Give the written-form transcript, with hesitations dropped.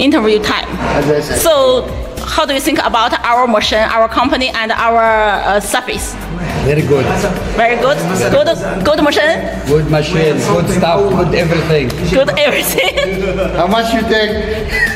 interview time. So how do you think about our machine, our company, and our service? Very good. Very good. Good machine. Good machine. Good stuff. Good everything. Good everything. How much you take?